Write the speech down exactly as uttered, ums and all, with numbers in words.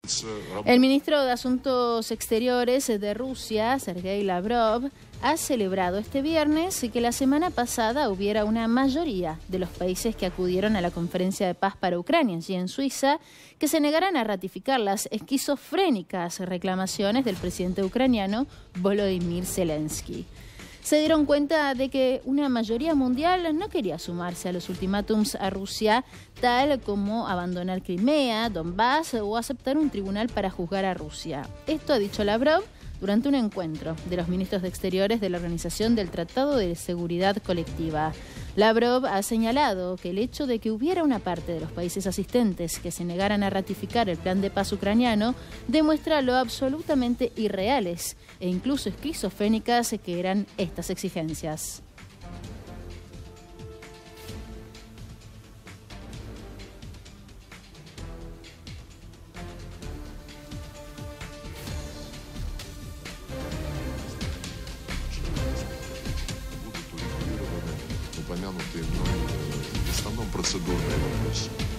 El ministro de Asuntos Exteriores de Rusia, Sergei Lavrov, ha celebrado este viernes que la semana pasada hubiera una mayoría de los países que acudieron a la conferencia de paz para Ucrania, allí en Suiza, que se negaran a ratificar las esquizofrénicas reclamaciones del presidente ucraniano Volodymyr Zelensky. Se dieron cuenta de que una mayoría mundial no quería sumarse a los ultimátums a Rusia, tal como abandonar Crimea, Donbass o aceptar un tribunal para juzgar a Rusia. Esto ha dicho Lavrov durante un encuentro de los ministros de Exteriores de la Organización del Tratado de Seguridad Colectiva. Lavrov ha señalado que el hecho de que hubiera una parte de los países asistentes que se negaran a ratificar el plan de paz ucraniano demuestra lo absolutamente irreales e incluso esquizofrénicas que eran estas exigencias. упомянутые мной в основном процедурные вопросы.